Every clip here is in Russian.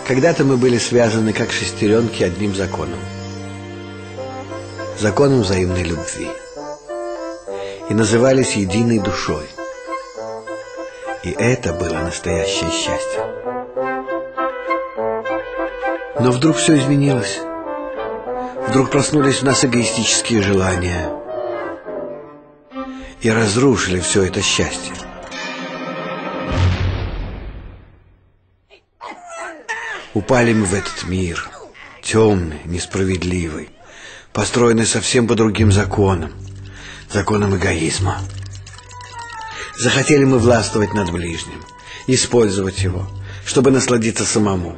Когда-то мы были связаны, как шестеренки, одним законом. Законом взаимной любви. И назывались единой душой. И это было настоящее счастье. Но вдруг все изменилось. Вдруг проснулись в нас эгоистические желания и разрушили все это счастье. Упали мы в этот мир, темный, несправедливый, построенный совсем по другим законам, законам эгоизма. Захотели мы властвовать над ближним, использовать его, чтобы насладиться самому.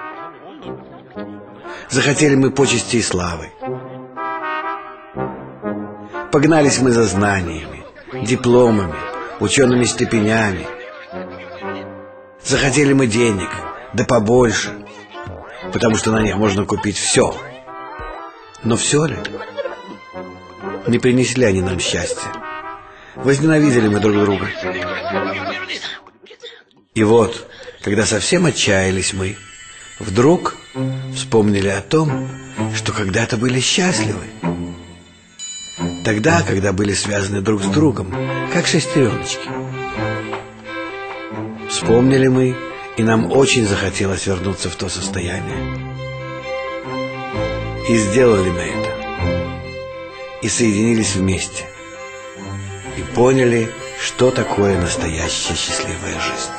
Захотели мы почести и славы. Погнались мы за знаниями, дипломами, учеными степенями. Захотели мы денег, да побольше, потому что на них можно купить все. Но все ли? Не принесли они нам счастья. Возненавидели мы друг друга. И вот, когда совсем отчаялись мы, вдруг вспомнили о том, что когда-то были счастливы. Тогда, когда были связаны друг с другом, как шестереночки. Вспомнили мы, и нам очень захотелось вернуться в то состояние. И сделали мы это. И соединились вместе. И поняли, что такое настоящая счастливая жизнь.